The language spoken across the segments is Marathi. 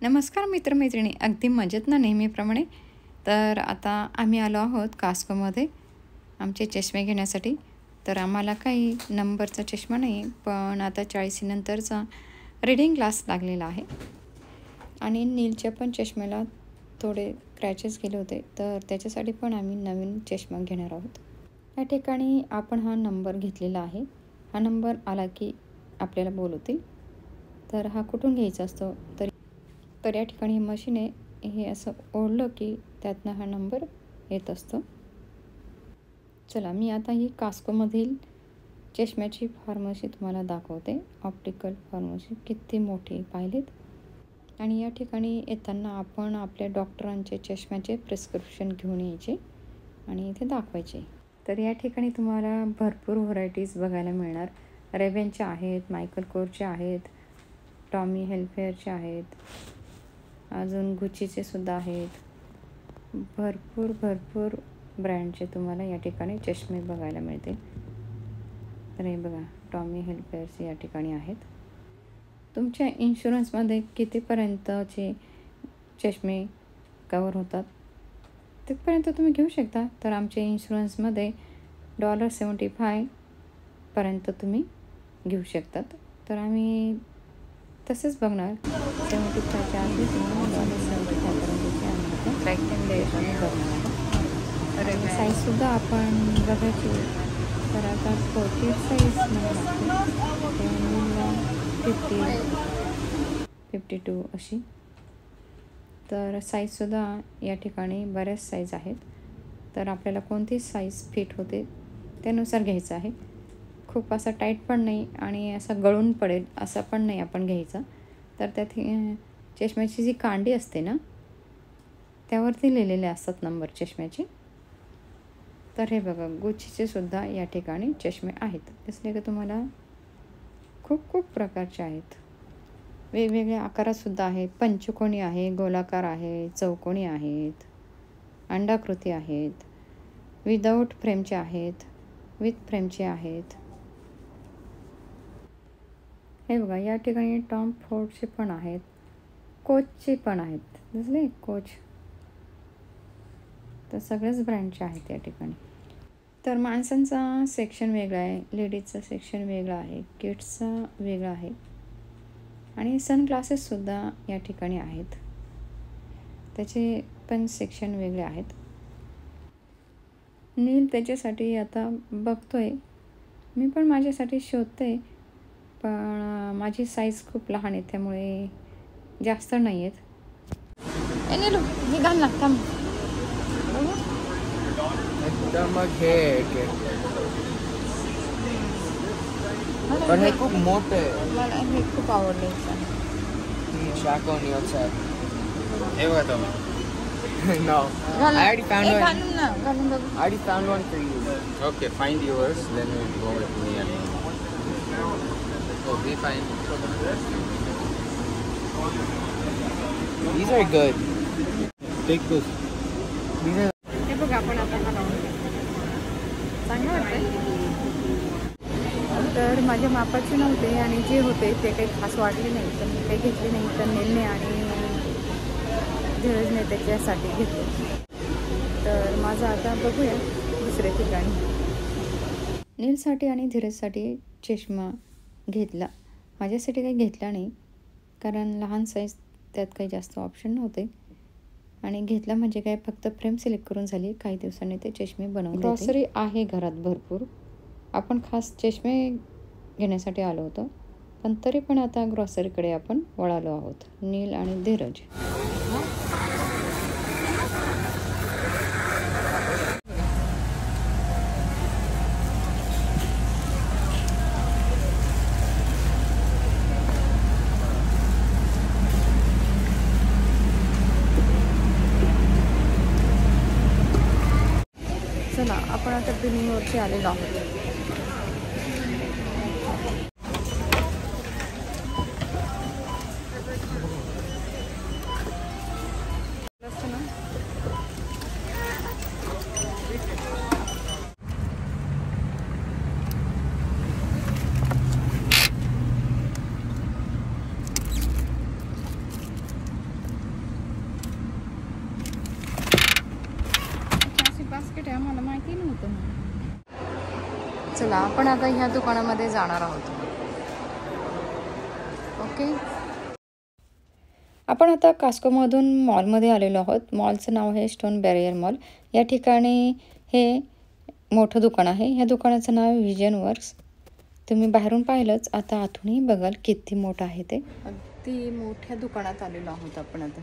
नमस्कार मित्रमैत्रिणी, अगदी मजेत ना नेहमीप्रमाणे. तर आता आम्ही आलो आहोत कास्कोमध्ये आमचे चष्मे घेण्यासाठी. तर आम्हाला काही नंबरचा चष्मा नाही, पण आता 40 नंतरचा रीडिंग ग्लास लागलेला आहे. आणि नीलच्या पण चष्म्याला थोडे क्रॅचेस गेले होते, तर त्याच्यासाठी पण आम्ही नवीन चष्मा घेणार आहोत. या ठिकाणी आपण हा नंबर घेतलेला आहे. हा नंबर आला की आपल्याला बोलवतील. तर हा कुठून घ्यायचा असतो, तर या ठिकाणी मशीन आहे, हे असं ओढलं की त्यातनं हा नंबर येत असतो. चला, मी आता ही कास्कोमधील चष्म्याची फार्मसी तुम्हाला दाखवते. ऑप्टिकल फार्मसी किती मोठी पाहिलीत. आणि या ठिकाणी येताना आपण आपल्या डॉक्टरांचे चष्म्याचे प्रिस्क्रिप्शन घेऊन यायचे आणि इथे दाखवायचे. तर या ठिकाणी तुम्हाला भरपूर व्हरायटीज बघायला मिळणार. रेबेनचे आहेत, मायकल कोरचे आहेत, टॉमी हिल्फिगरचे आहेत, अजून गुचीचे सुद्धा आहेत. भरपूर ब्रँडचे तुम्हाला या ठिकाणी चष्मे बघायला मिळतील. तर हे बघा, टॉमी हिल्फिगरचे या ठिकाणी आहेत. तुमच्या इन्शुरन्समध्ये कितीपर्यंतचे चष्मे कवर होतात तिथपर्यंत तुम्ही घेऊ शकता. तर आमच्या इन्शुरन्समध्ये $75 पर्यंत तुम्ही घेऊ शकतात. तर आम्ही तसेच बघणार. 75च्या आधी तुम्हाला $75 पर्यंतचे आम्ही बघणार आहोत. आणि साईजसुद्धा आपण बघायची. तर आता 40 साईज मला लागते, 50, 52 अशी. तर साईजसुद्धा या ठिकाणी बऱ्याच साईज आहेत. तर आपल्याला कोणती साईज फिट होते त्यानुसार घ्यायचं आहे. खूप असा टाईट पण नाही आणि असा गळून पडेल असा पण नाही आपण घ्यायचा. तर त्यात चष्म्याची जी कांडी असते ना, त्यावरती लिहिलेले असतात नंबर चष्म्याचे. तर हे बघा, गुचीचे सुद्धा या ठिकाणी चष्मे आहेत. दिसले का तुम्हाला? खूप प्रकारचे आहेत. वेगवेगळ्या आकारातसुद्धा आहे. पंचकोनी आहे, गोलाकार आहे, चौकोनी आहेत, अंडाकृती आहेत, विदाऊट फ्रेमचे आहेत, विथ फ्रेमचे आहेत. हे बघा, या ठिकाणी टॉम फोर्डचे पण आहेत, कोचचे पण आहेत. दिसले? कोच. तर सगळ्याच ब्रँडचे आहेत या ठिकाणी. तर माणसांचा सेक्शन वेगळा आहे, लेडीजचा सेक्शन वेगळा आहे, किड्सचा वेगळा आहे आणि सनग्लासेससुद्धा या ठिकाणी आहेत. त्याचे पण सेक्शन वेगळे आहेत. नील त्याच्यासाठी आता बघतोय. मी पण माझ्यासाठी शोधते, पण माझी साईज खूप लहान आहे, त्यामुळे जास्त नाही आहेत. नीलू, मी घाल ना, थांब. मग हे पण हे खूप मोठं आहे. मला हे खूप आवडलं. शाकोनी outside. हे बघा तुम्ही. No. I already found one. घालून ना, घालून बघू. I already found one for you. Okay, find yours, then we'll go with me and we find. These are good. Take those. These are. हे बघा, आपण आता घालून चांगलं वाटतंय. तर माझ्या मापाचे नव्हते आणि जे होते ते काही खास वाटले नाही, तर मी काही घेतले नाही. तर नीलने आणि धीरजने त्याच्यासाठी घेतले. तर माझं आता बघूया दुसऱ्या ठिकाणी. नीलसाठी आणि धीरजसाठी चष्मा घेतला. माझ्यासाठी काही घेतला नाही, कारण लहान साईज, त्यात काही जास्त ऑप्शन नव्हते. आणि घेतला म्हणजे काय, फक्त फ्रेम सिलेक्ट करून झाली. काही दिवसांनी ते चष्मे बनवून. ग्रॉसरी आहे घरात भरपूर. आपण खास चष्मे घेण्यासाठी आलो होतो, पण तरी पण आता ग्रॉसरीकडे आपण वळालो आहोत, नील आणि धीरज. चला, आपण आता बिलिंगवरती आलेलो आहोत. चला आपण आता ह्या दुकानामध्ये जाणार आहोत. ओके, आपण आता कास्कोमधून मॉलमध्ये आलेलो आहोत. मॉलचं नाव आहे स्टोन बॅरियर मॉल. या ठिकाणी हे मोठं दुकान आहे. ह्या दुकानाचं नाव व्हिजन वर्क्स. तुम्ही बाहेरून पाहिलंच, आता आतूनही बघाल किती मोठं आहे ते. अगदी मोठ्या दुकानात आलेलो आहोत आपण आता,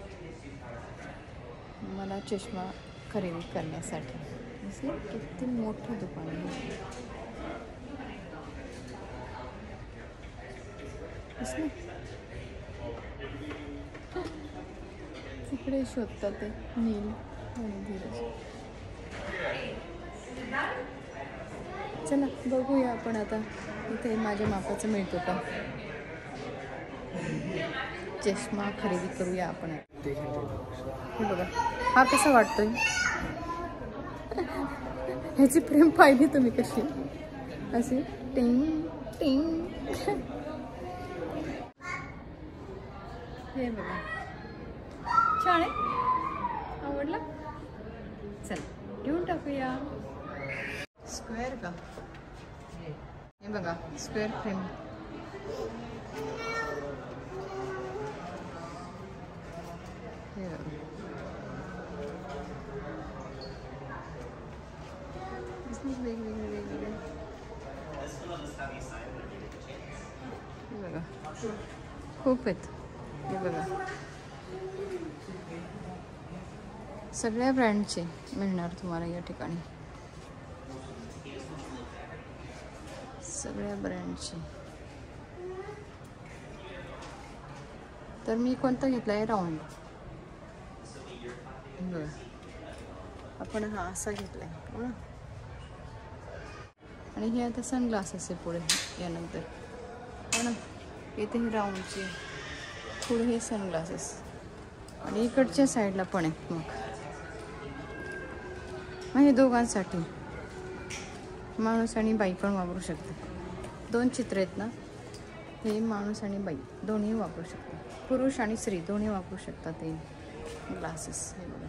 मला चष्मा खरेदी करण्यासाठी. किती मोठं दुकान आहे. तिकडे शोधतात ते नील आणि धीरज. चला बघूया आपण आता इथे माझ्या मापाचं मिळतो का चष्मा खरेदी करूया आपण. हे बघा, हा कसा वाटतोय. ह्याची फ्रेम पाहिली तुम्ही कशी, अशी टिंग टिंग. हे बघा, छान आहे, आवडला. चल घेऊन टाकूया. स्क्वेअर का, हे बघा स्क्वेअर फ्रेम. हे बघा, वेगवेगळे वेगवेगळे. हे बघा खूप आहेत. हे बघा सगळ्या ब्रँडचे मिळणार तुम्हाला या ठिकाणी, सगळ्या ब्रँडचे. तर मी कोणता घेतला आहे, राऊंड. बघा आपण हा असा घेतला आहे आणि हे आता सनग्लासेस आहे पुढे यानंतर. हो ना, इथे हे राऊंडचे, पुढे हे सनग्लासेस आणि इकडच्या साईडला पण आहेत. मग हे दोघांसाठी माणूस आणि बाई पण वापरू शकते. 2 चित्र आहेत ना, हे माणूस आणि बाई दोन्ही वापरू शकतात. पुरुष आणि स्त्री दोन्ही वापरू शकतात ते ग्लासेस. हे बघा,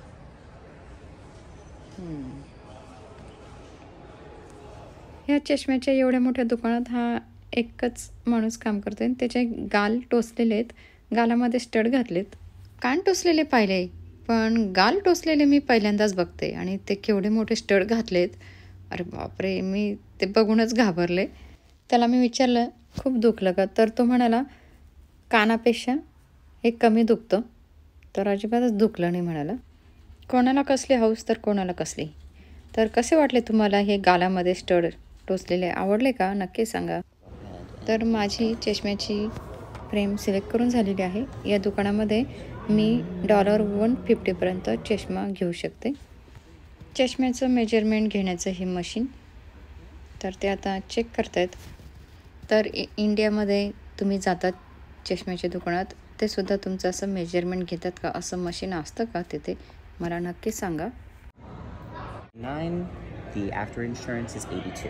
ह्या चष्म्याच्या एवढ्या मोठ्या दुकानात हा एकच माणूस काम करतोय. त्याचे गाल टोचलेले आहेत, गालामध्ये स्टड घातलेत. कान टोचलेले पाहिले, पण गाल टोचलेले मी पहिल्यांदाच बघते. आणि ते केवढे मोठे स्टड घातलेत, अरे बापरे, मी ते बघूनच घाबरले. त्याला मी विचारलं खूप दुखलं का, तर तो म्हणाला कानापेक्षा हे कमी दुखतं. तर अजिबातच दुखलं नाही म्हणाला. कोणाला कसली हौस तर कोणाला कसली. तर कसे वाटले तुम्हाला हे गालामध्ये स्टड टोचलेले, आवडले का, नक्की सांगा. तर माझी चष्म्याची फ्रेम सिलेक्ट करून झालेली आहे. या दुकानामध्ये मी $150पर्यंत चष्मा घेऊ शकते. चष्म्याचं मेजरमेंट घेण्याचं हे मशीन, तर ते आता चेक करतायत. तर इंडियामध्ये तुम्ही जातात चष्म्याच्या दुकानात, ते सुद्धा तुमचं असं मेजरमेंट घेतात का, असं मशीन असतं का तिथे, मला नक्की सांगा. 9, the after insurance is 82.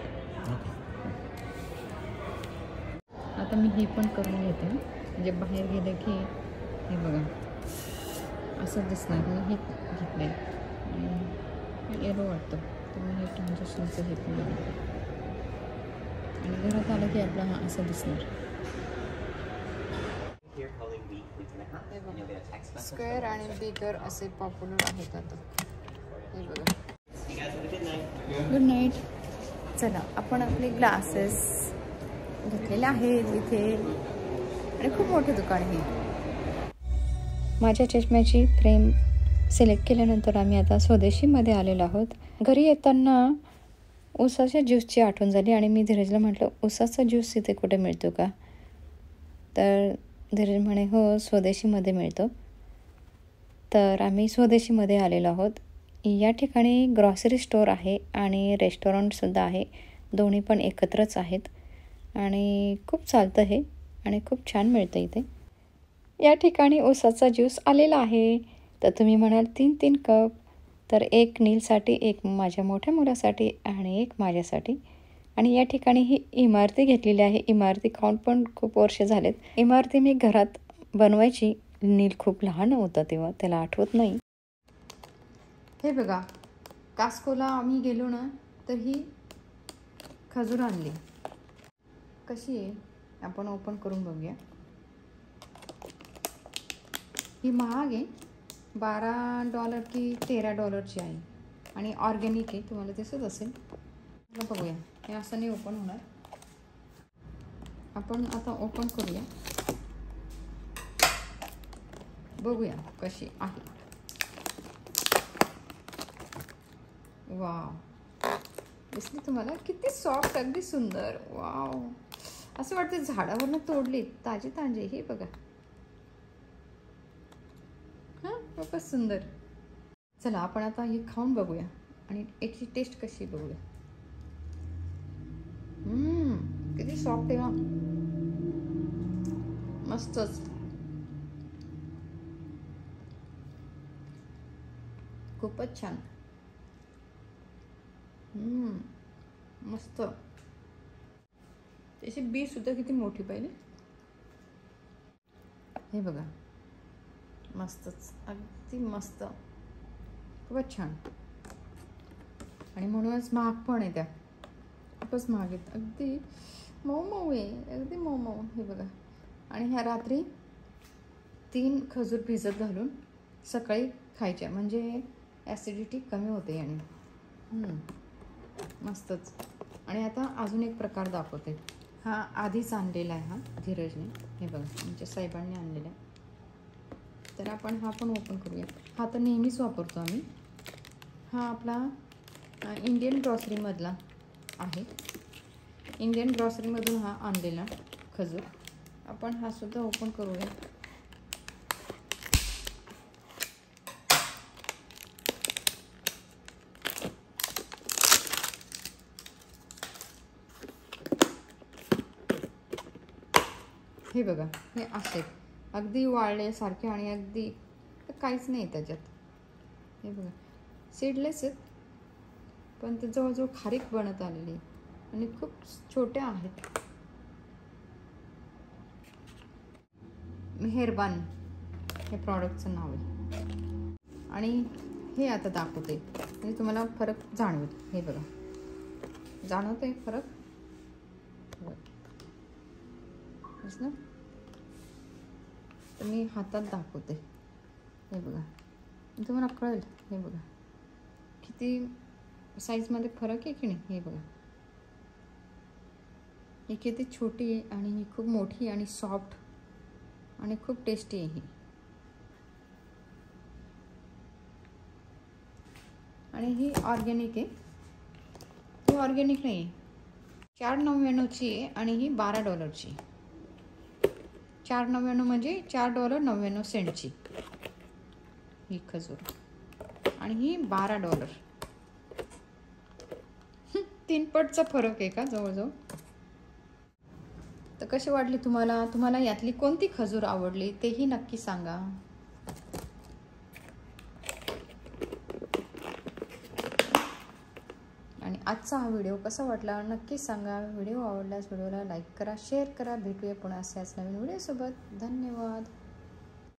आता मी हे पण करून घेते, म्हणजे बाहेर गेलं की हे बघा असं दिसणार. मी हे घेतलं आहे, येलो वाटतं, तर मी हे ट्रान्झॅक्शनचं हे पण आणि घरात आलं की आपला हा असं दिसणार. स्क्वेअर आणि बिगर असे पॉप्युलर आहेत आता. हे बघा, गुड नाईट. चला आपण आपले ग्लासेस घेतलेले आहेत इथे आणि खूप मोठं दुकान आहे. माझ्या चष्म्याची फ्रेम सिलेक्ट केल्यानंतर आम्ही आता स्वदेशीमध्ये आलेलो आहोत. घरी येताना ऊसाच्या ज्यूसची आठवण झाली आणि मी धीरजला म्हटलं ऊसाचा ज्यूस इथे कुठे मिळतो का, तर धीरज म्हणे हो स्वदेशीमध्ये मिळतो. तर आम्ही स्वदेशीमध्ये आलेलो आहोत. या ठिकाणी ग्रॉसरी स्टोअर आहे आणि रेस्टॉरंटसुद्धा आहे, दोन्ही पण एकत्रच आहेत आणि खूप चालतं हे आणि खूप छान मिळतं इथे. या ठिकाणी ऊसाचा ज्यूस आलेला आहे. तर तुम्ही म्हणाल 3-3 कप, तर एक नीलसाठी, एक माझ्या मोठ्या मुलासाठी आणि एक माझ्यासाठी. आणि या ठिकाणी ही इमारती घेतलेली आहे. इमारती खाऊन पण खूप वर्ष झालेत. इमारती मी घरात बनवायची, नील खूप लहान होता तेव्हा, त्याला आठवत नाही. हे बघा, कास्कोला आम्ही गेलो ना, तर ही खजूर आणली. कशी आहे आपण ओपन करून बघूया. ही महाग आहे, $12 की $13 आहे आणि ऑर्गॅनिक आहे. तुम्हाला दिसत असेल. बघूया, हे असं नाही ओपन होणार. आपण आता ओपन करूया, बघूया कशी आहे. वाव, दिसली तुम्हाला? किती सॉफ्ट, अगदी सुंदर. वाव, असं वाटतं झाडावरनं तोडली, ताजे ताजे. हे बघा, हां खूपच सुंदर. चला आपण आता हे खाऊन बघूया आणि याची टेस्ट कशी बघूया. किती सॉफ्ट आहे. मस्तच. खूपच छान. मस्त. त्याची बी सुद्धा किती मोठी पाहिजे. हे बघा, मस्तच, अगदी मस्त, खूपच छान. आणि म्हणूनच महाग पण आहे. त्या खूपच महाग आहेत. अगदी मऊ मऊ आहे, अगदी मऊ मऊ. हे बघा. आणि ह्या रात्री 3 खजूर भिजत घालून सकाळी खायच्या, म्हणजे ॲसिडिटी कमी होते. आणि मस्तच. आणि आता अजून एक प्रकार दाखवते. हा आधीच आणलेला आहे, हा धीरजने. हे बघा, आमच्या साहेबांनी आणलेला आहे. तर आपण हा पण ओपन करूया. हा तर नेहमीच वापरतो आम्ही. हा आपला इंडियन ग्रॉसरीमधला आहे. इंडियन ग्रॉसरीमधून हा आणलेला खजूर. आपण हा सुद्धा ओपन करूया. हे बघा, हे असे अगदी वाळल्यासारखे आणि अगदी काहीच नाही त्याच्यात. हे बघा, सीडलेस आहेत, पण ते जवळजवळ खारीक बनत आलेली आणि खूप छोट्या आहेत. मेहरबान हे प्रॉडक्टचं नाव आहे. आणि हे आता दाखवते, म्हणजे तुम्हाला फरक जाणवेल. हे बघा, जाणवतोय फरक? ना, तर मी हातात दाखवते. हे बघा, तुम्हाला कळेल. हे बघा, किती साईजमध्ये फरक आहे की नाही. हे बघा, ही किती छोटी आहे आणि ही खूप मोठी आणि सॉफ्ट आणि खूप टेस्टी आहे ही. आणि ही ऑर्गॅनिक आहे. ही ऑर्गॅनिक नाही आहे. 4.99ची आहे आणि ही $12ची. 4.99 म्हणजे $4.99 ही खजूर. आणि ही $12. 3 पटचा फरक आहे का जवळजवळ. तर कशी वाटली तुम्हाला यातली कोणती खजूर आवडली तेही नक्की सांगा. आणि आजचा हा व्हिडिओ कसा वाटला नक्की सांगा. व्हिडिओ आवडल्यास व्हिडिओला लाईक करा, शेअर करा. भेटूया पुन्हा अशाच नवीन व्हिडिओसोबत. धन्यवाद.